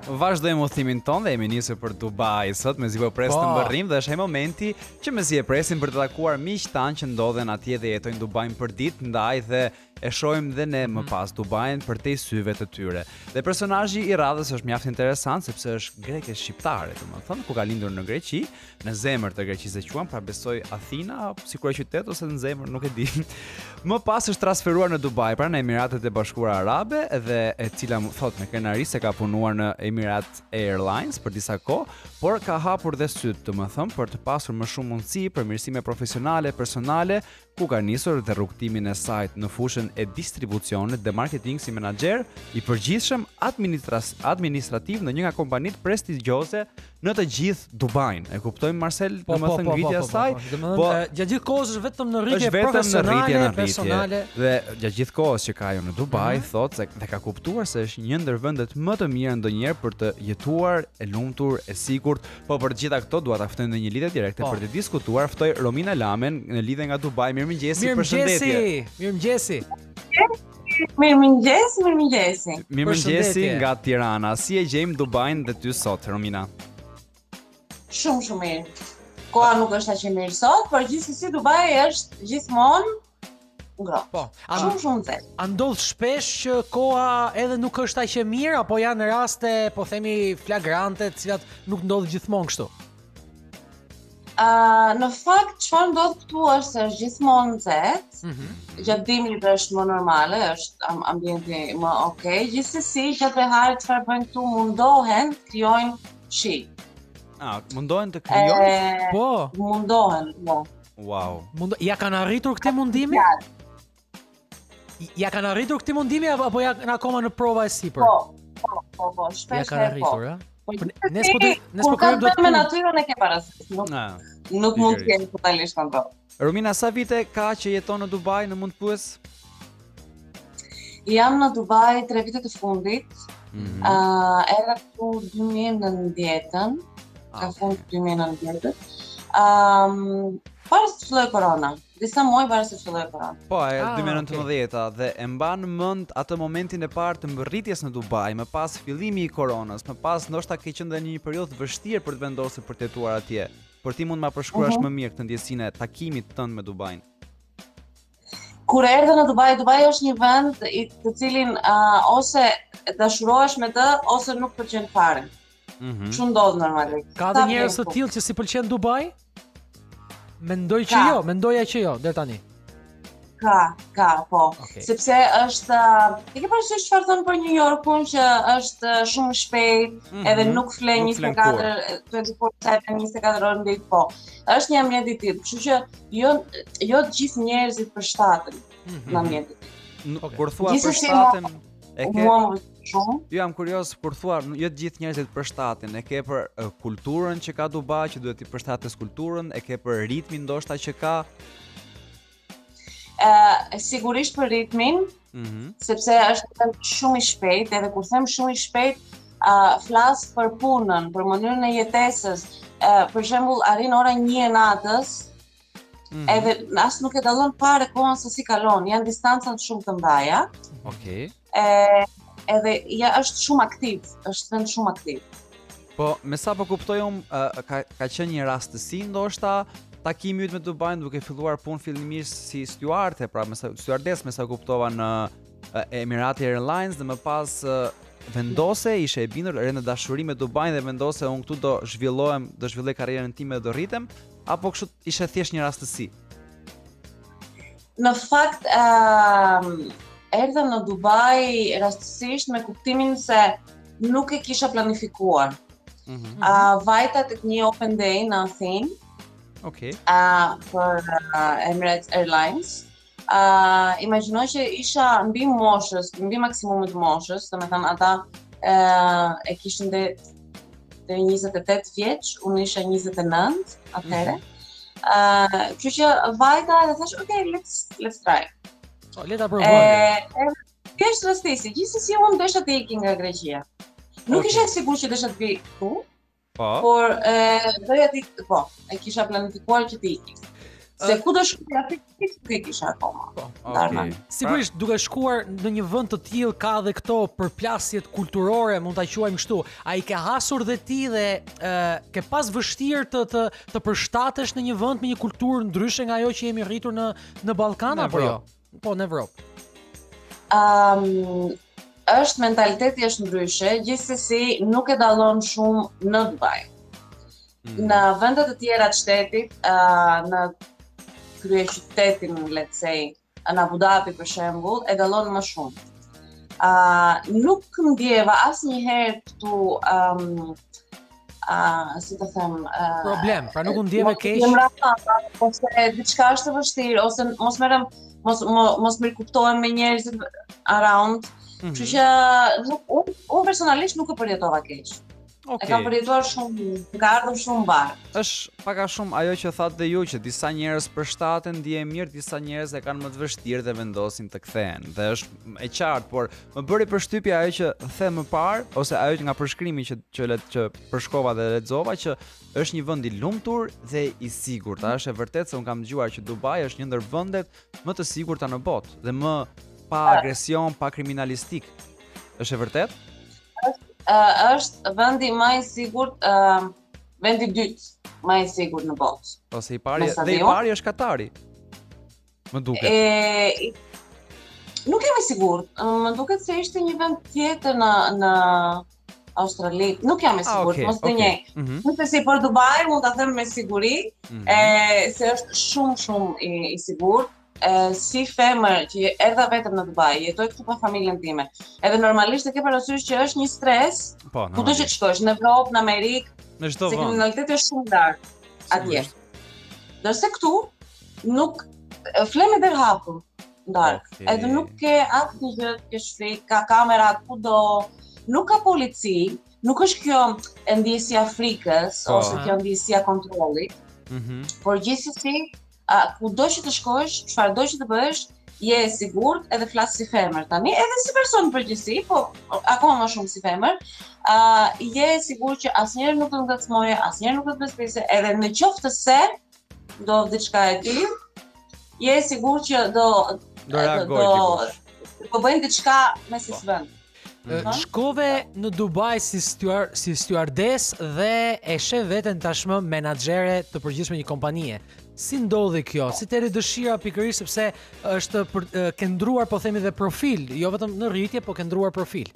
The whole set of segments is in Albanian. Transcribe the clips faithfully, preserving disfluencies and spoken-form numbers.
Vazhdojmë udhimin ton dhe jemi nisur për Dubai sot, mezi po pres të mbërrim dhe është ai momenti që mezi e presim për të takuar miq tanë që ndodhen atje dhe jetojnë Dubain për ditë, ndaj dhe e shohim dhe ne më pas Dubain për te syve të tyre. Dhe personazhi i radhës është mjaft interesant sepse është greke shqiptare, domethënë, ku ka lindur në Greqi, në zemër të Greqisë e quan, pra besoj Athina, sikur e qytet ose në zemër, nuk e di. Më pas është transferuar në Dubai, pra në Emiratet e Bashkuara Arabe, dhe e cila thot me krenari se ka punuar në Emirates Airlines për disa kohë, por ka hapur dhe syt, domethënë, për të pasur më shumë mundësi për mirësime profesionale, personale, ku ka nisur dhe rrugtimin e saj në fushën e distribucionit dhe marketing si menaxher i përgjithshëm administrativ në një nga kompanitë prestigjoze në të gjithë Dubain. E kuptojmë Marcel, domethënë ngritja e saj, po gjatë gjithë kohës është vetëm në rritje profesionale, personale dhe gjatë gjithë kohës që ka ajo në Dubai, thotë se dhe ka kuptuar se është një ndër vendet më të mira ndonjëherë për të jetuar e lumtur, e sigurt. Po për të gjitha këto dua ta ftoj në një lidhje direkte për të diskutuar. Ftoj Romina Lame në lidhje nga Dubai. Mirëmëngjesi, përshëndetje. Mirëmëngjesi. Mirëmëngjes, mirëmëngjesi. Mirëmëngjesi nga Tirana. Si e gjejmë Dubain dhe ty sot, Romina? Shumë shumë mirë. Koha nuk është aq e mirë sot, por gjithsesi Dubai është gjithmonë ngrohtë. Po, shumë shumë nxehtë. A ndodh shpesh që koha edhe nuk është aq e mirë apo janë raste, po themi flagrante, të cilat nuk ndodh gjithmonë kështu? Uh, në fakt, çfarë ndodh këtu është se është gjithmonë nxehtë. Mm -hmm. Gjatë dimrit është më normale, është ambienti më okay. Gjithsesi, gjatë beharit çfarë bëjnë këtu mundohen të krijojnë shi. Ah, mundohen të krijojnë? Po, mundohen, po. Wow. Mundo ja kanë arritur këtë mundimi? Ja kanë arritur këtë mundimi apo ja kanë akoma në prova e sipër? Po, po, po, po, shpesh ja kanë arritur, ha? Nes po nes po kemi duhet me natyrën e ke parasysh. Nuk, nuk mund të kemi totalisht kontroll. Romina, sa vite ka që jeton në Dubai, në mund të pyes? Jam në Dubai tre vite të fundit. Ëh, mm -hmm. uh, era këtu dy mijë e nëntëdhjetë-ën, ka fund dy mijë e nëntëdhjetë. Ëm, um, para se të filloj korona. Disa muaj para se të filloj korona. Po, e dy mijë e nëntëmbëdhjetë dhe e mban mend atë momentin e parë të mbërritjes në Dubai, më pas fillimi i koronës, më pas ndoshta ke qenë në një periudhë të vështirë për të vendosur për të jetuar atje. Por ti mund ma përshkruash uh -huh. më mirë këtë ndjesinë e takimit tënd me Dubain. Kur erdhe në Dubai, Dubai është një vend i të cilin uh, ose dashurohesh me të ose nuk pëlqen fare. Mm -hmm. Shumë ndodh normalisht. Ka dhe njerëz të tillë që si pëlqen Dubai? Mendoj që jo, mendoja që jo, deri tani. Ka, ka, po. Okay. Sepse është, e ke parasysh çfarë thon për New Yorkun që është shumë shpejt, mm -hmm. edhe nuk flen njëzet e katër njëzet e katër orë në ditë, po. Është një ambient i tillë, kështu që jo jo të gjithë njerëzit përshtaten mm -hmm. në ambientin. Okay. Kur thua përshtaten, e ke shumë. Jo, jam kurioz kur thua jo të gjithë njerëzit përshtaten, e ke për uh, kulturën që ka Dubai, që duhet të përshtates kulturën, e ke për ritmin ndoshta që ka. Uh, sigurisht për ritmin, mm -hmm. sepse është shumë i shpejt, edhe kur them shumë i shpejt, uh, flas për punën, për mënyrën e jetesës. Uh, për shembull, arrin ora një e natës, mm -hmm. edhe as nuk e dallon fare kohën se si kalon, janë distanca shumë të mëdha. Okej. Okay. Edhe ja është shumë aktiv, është vend shumë aktiv. Po, me sa po kuptoj unë, uh, ka ka qenë një rastësi ndoshta takimi yt me Dubain, duke filluar punë fillimisht si stjuarde, pra me sa stjuardesë, me sa kuptova në uh, Emirates Airlines dhe më pas uh, vendose, ishe e bindur rënë dashuri me Dubain dhe vendose unë këtu do zhvillohem, do zhvilloj karrierën time dhe do rritem, apo kështu ishe thjesht një rastësi? Në fakt, uh, erdha në Dubai rastësisht me kuptimin se nuk e kisha planifikuar. Mm -hmm. uh, vajta tek një open day në Athinë. Okay. Uh, për uh, Emirates Airlines. Uh, imagjinoj që isha mbi moshës, mbi maksimumit moshës, domethënë ata uh, e kishin dhe deri njëzet e tetë vjeç, unë isha njëzet e nëntë atëherë. Uh, Kështu që vajta dhe thash, okay, let's let's try. Oh, le ta provojmë. Thjesht rastisi, gjithsesi unë desha të iki nga Greqia. Nuk okay. isha e sigurt që desha të vi këtu. Po. Por e doja ti, po, e kisha planifikuar që të iki. Se ku do shkoj aty nuk e kisha akoma. Okej. Sigurisht duke shkuar në një vend të tillë ka dhe këto përplasjet kulturore, mund ta quajmë kështu. Ai ke hasur dhe ti dhe uh, ke pas vështirë të të të përshtatesh në një vend me një kulturë ndryshe nga ajo që jemi rritur në në Ballkan apo jo? Po, në Evropë. Um, është mentaliteti është ndryshe, gjithsesi nuk e dallon shumë në Dubai. Mm. Në vendet të tjera të shtetit, uh, në kryeqytetin, let's say, në Abu Dhabi për shembull, e dallon më shumë. Uh, nuk ndjeva asnjëherë këtu um, uh, si të them, uh, problem, pra nuk u ndjeve keq. Jam rrapa, ose diçka është e vështirë, ose mos merrem mos mos, mos mirë kuptohem me njerëzit around. Mm-hmm. Kështu që nuk unë un personalisht nuk e përjetova keq. Okay. E kam përjetuar shumë, ka ardhur shumë barë. Është pak a shumë ajo që thatë dhe ju, që disa njerëz përshtaten, ndihen mirë, disa njerëz e kanë më të vështirë dhe vendosin të kthehen. Dhe është e qartë, por më bëri përshtypje ajo që the më parë, ose ajo nga përshkrimi që që, let, që përshkova dhe lexova, që është një vend i lumtur dhe i sigurt. A është e vërtetë se un kam dëgjuar që Dubai është një ndër vendet më të sigurta në botë dhe më pa agresion, pa kriminalistik. Është e vërtetë? Uh, është vendi më i sigurt, uh, vendi i dytë më i sigurt në botë. Ose i pari, dhe i pari është Katari. Më duket. E, nuk jam i sigurt. Më duket se ishte një vend tjetër në në Australi. Nuk jam i sigurt, ah, okay, mos të okay. njeh. Mm-hmm. Nuk e si për Dubai, mund ta them me siguri, mm-hmm. e, se është shumë shumë i, i sigurt. E, si femër që erdha vetëm në Dubai, jetoj këtu me familjen time. Edhe normalisht e ke parasysh që është një stres, po, kudo që të shkosh, në Evropë, në Amerikë, se kriminaliteti është shumë larg atje. Ndërsa këtu nuk flem e der hapur ndark. Okay. Edhe nuk ke asnjë gjë të shfrik, ka kamera kudo, nuk ka polici, nuk është kjo e ndjesja frikës oh. ose kjo ndjesja kontrolli. Mhm. Por gjithsesi Uh, kudo që të shkosh, çfarëdo që të bësh, je e sigurt edhe flas si femër tani, edhe si person përgjithësi, po akoma më shumë si femër, uh, je e sigurt që asnjëherë nuk do të ngacmoje, asnjëherë nuk do të bespese, edhe në qoftë se do diçka e tillë, je e sigurt që do do reagoj do do bëjnë diçka me si vend. Uh, shkove në Dubai si stjuar, si stjuardesë dhe e sheh veten tashmë menaxhere të përgjithshme një kompanie. Si ndodhi kjo? Si të dëshira pikërisht sepse është për, uh, ke ndruar po themi dhe profil, jo vetëm në rritje, po ke ndruar profil.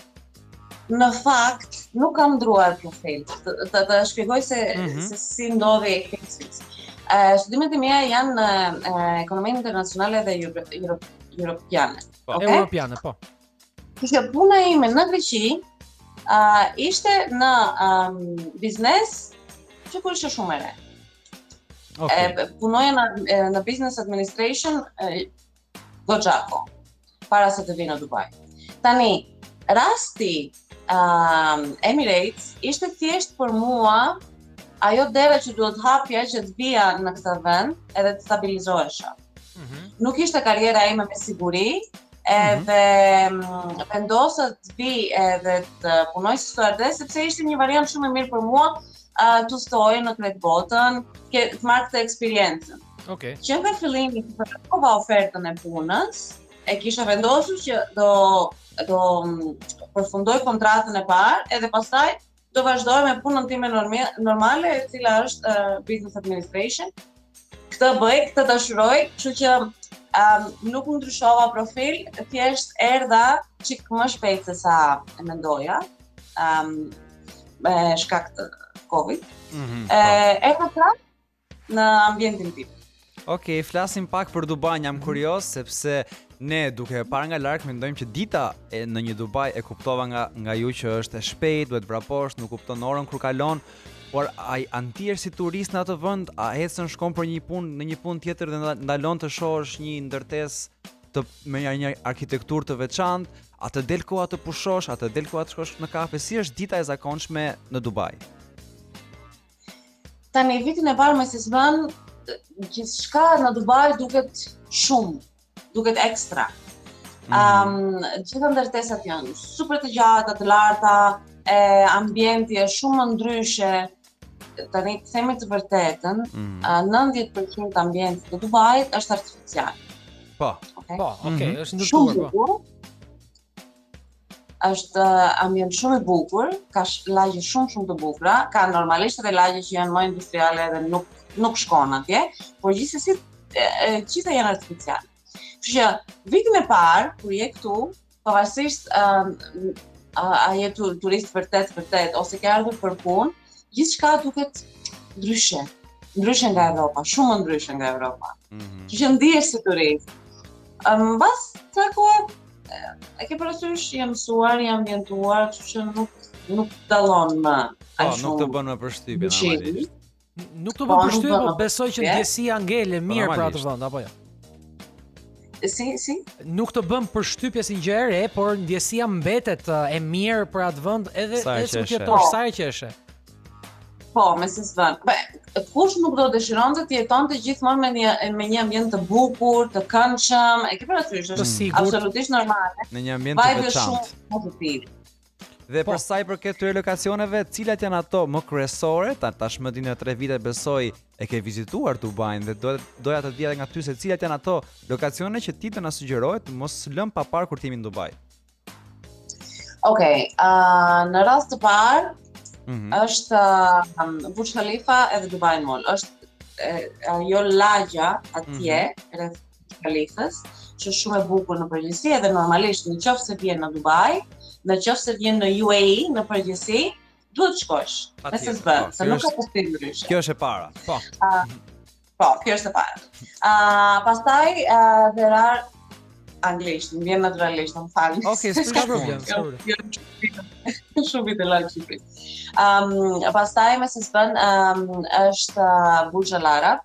Në fakt, nuk kam ndruar profil. Të të shpjegoj se mm-hmm. se si ndodhi kjo. Uh, studimet e mia janë në uh, ekonominë internacionale dhe euro, euro, europiane. Po. Okay? Europiane, po. Kështu puna ime në Greqi uh, ishte në um, biznes që kur ishte shumë e re. Okay. E, punoja në, në business administration e, goxhako, para se të vi në Dubai. Tani, rasti um, Emirates ishte thjesht për mua ajo dera që duhet hapja që të vija në këtë vend edhe të stabilizohesha. Mm-hmm. Nuk ishte karriera ime me siguri, edhe mm-hmm. vendosa të vi edhe të punoj si stjuardesë sepse ishte një variant shumë e mirë për mua. Uh, të stoj në kretë botën, ke, të marrë këtë eksperiencën. Okay. Që nga fillimi të përkova ofertën e punës, e kisha vendosur që do, do përfundoj kontratën e parë, edhe pastaj do vazhdoj me punën time normale, e cila është uh, business administration. Këtë bëj, këtë dashuroj, kështu që um, nuk më ndryshova profil, thjesht erdha çik më shpejt se sa e mendoja, um, me shkak të Covid. Mm-hmm, e, e ka prap në ambientin tim. Okej, okay, flasim pak për Dubai, jam kurioz sepse ne duke parë nga larg mendojmë që dita e, në një Dubai e kuptova nga nga ju që është e shpejt, duhet vraposh, nuk kupton orën kur kalon, por ai antier si turist në atë vend, a ecën shkon për një punë në një punë tjetër dhe ndalon të shohësh një ndërtesë të me një arkitekturë të veçantë, a të del koha të pushosh, a të del koha të shkosh në kafe, si është dita e zakonshme në Dubai? Tani vitin e parë me si s'bën, gjithçka në Dubai duket shumë, duket ekstra. Mm-hmm. Um, gjithë ndërtesat janë super të gjata, të larta, e, ambienti është shumë ndryshe. tani themi të vërtetën, nëntëdhjetë përqind ambientit të Dubait është artificial. Po. Okay? Po, okay, është Shumë ndërtuar, po. Është ambient shumë i bukur, ka lagje shumë shumë të bukura, ka normalisht edhe lagje që janë më industriale dhe nuk nuk shkon atje, por gjithsesi gjitha janë artificiale. Kështu që vitin e parë kur je këtu, pavarësisht a je turist vërtet vërtet ose ke ardhur për punë, gjithçka duket ndryshe, ndryshe nga Evropa, shumë më ndryshe nga Evropa. Kështu që ndihesh si turist. Mbas sa kohë e ke parasysh, jam mësuar, jam ambientuar, kështu që nuk nuk dallon më. Po, nuk të bën më përshtypje normalisht. Nuk të bën përshtypje, po besoj që ndjesia ngele mirë për atë vend, apo jo? Si, si? Nuk të bën përshtypje si gjë e re, por ndjesia mbetet e mirë për atë vend edhe edhe si jetosh sa herë që eshe. Po, me si s'bën. Kush nuk do dëshironte të jetonte gjithmonë me një me një ambient të bukur, të këndshëm, e ke parasysh, është absolutisht normale. Në një ambient të veçantë. Shumë pozitiv. Dhe për sa i përket këtyre lokacioneve, cilat janë ato më kryesore? Tashmë dinë tre vite besoj e ke vizituar Dubain dhe doja të dija nga ty se cilat janë ato lokacione që ti të na sugjerohet mos lëm pa parë kur të jemi në Dubai. Okej, në rast të parë është Burj Khalifa edhe Dubai Mall. Është ajo lagja atje rreth Burj Khalifës, që është shumë e bukur në përgjithësi edhe normalisht nëse vjen në Dubai, në qoftë se vjen në U A E në përgjithësi, duhet të shkosh. Nëse s'bën, se nuk ka kuptim ndryshe. Kjo është e para. Po. Po, kjo është e para. Pastaj there are anglisht, më vjen naturalisht, më falni. Okej, s'ka problem, s'ka problem. Shumë vite larg Shqipërisë. Um, pastaj me se s'bën është Burj Al Arab.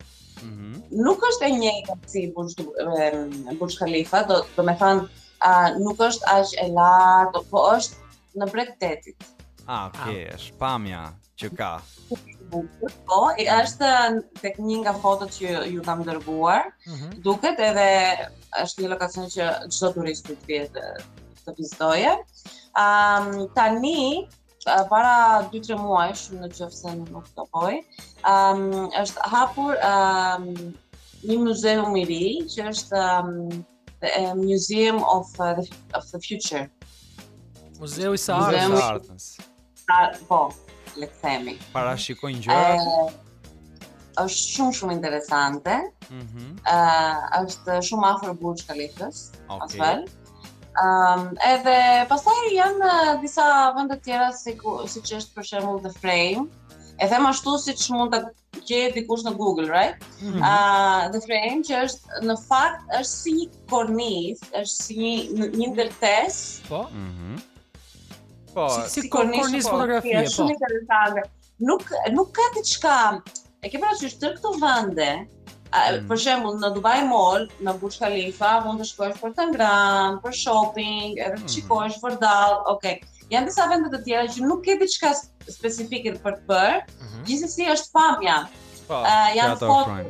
Nuk është e njëjta si Burj Khalifa, do do të thënë Uh, nuk është aq e lartë, po është në breg tetit. Ah, okay, është pamja që ka. Po, është tek një nga fotot që ju kam dërguar, duket edhe është një lokacion që çdo turist duhet të vijë të vizitojë. Um, tani para dy tre muajsh, në qoftë se nuk topoj, um, është hapur um, një muzeum i ri që është um, The Museum of, uh, the, of the Future. Muzeu i së ardhmës. Po, le të themi. Parashikojnë gjëra. Është shumë shumë interesante. Mhm. Uh, është shumë afër Burj Khalifës, okay. asfel. Um, edhe pastaj janë disa vende tjera si siç është për shembull The Frame. E them ashtu siç mund ta gjejë dikush në Google, right? Mm-hmm. uh, The Frame që është në fakt është si një kornizë, është si një një ndërtesë. Po. Mhm. Po, si, si kornizë fotografie, po. Është shumë interesante. Nuk nuk ka diçka. E ke parasysh tërë këto vende, mm. për shembull në Dubai Mall, në Burj Khalifa, mund të shkosh për të ngrënë, për shopping, edhe të shikosh vërdall, okay. Janë disa vende të tjera që nuk ke diçka specifike për të bërë, mm-hmm. gjithsesi është pamja. Po, uh, janë foto.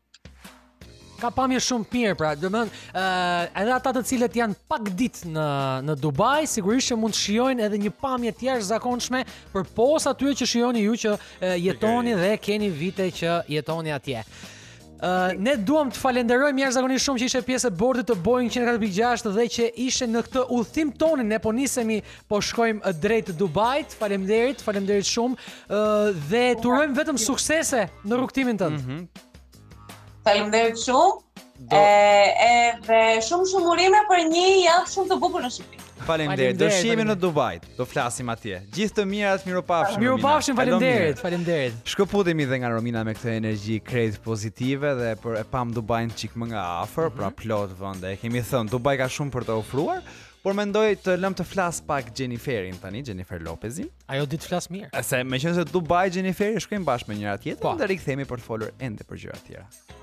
Ka pamje shumë mirë, pra, do të thënë, uh, edhe ata të cilët janë pak ditë në në Dubai, sigurisht që mund të shijojnë edhe një pamje të jashtëzakonshme përpos atyre që shijoni ju që uh, jetoni dhe keni vite që jetoni atje. Uh, ne duam të falenderojmë jashtëzakonisht shumë që ishe pjesë e bordit të Boeing një katër pikë gjashtë dhe që ishe në këtë udhtim tonin. Ne po nisemi, po shkojmë drejt Dubait. Faleminderit, faleminderit shumë uh, dhe turojmë vetëm suksese në rrugtimin tënd. Mm-hmm. Faleminderit shumë. Do... E edhe shumë shumë urime për një javë shumë të bukur në Shqipëri. Faleminderit. Do shihemi në Dubai. Do flasim atje. Gjithë të mirat, miropafshim. Miropafshim, faleminderit, faleminderit. Shkëputemi dhe nga Romina me këtë energji krejt pozitive dhe për e pam Dubain çik më nga afër, mm-hmm. pra plot vende. E kemi thënë Dubai ka shumë për të ofruar, por mendoj të lëm të flas pak Jenniferin tani, Jennifer Lopezin. Ajo di të flas mirë. Se meqense Dubai Jenniferi shkojnë bashkë me njëra tjetrën, dhe rikthehemi për të folur ende për gjëra të tjera.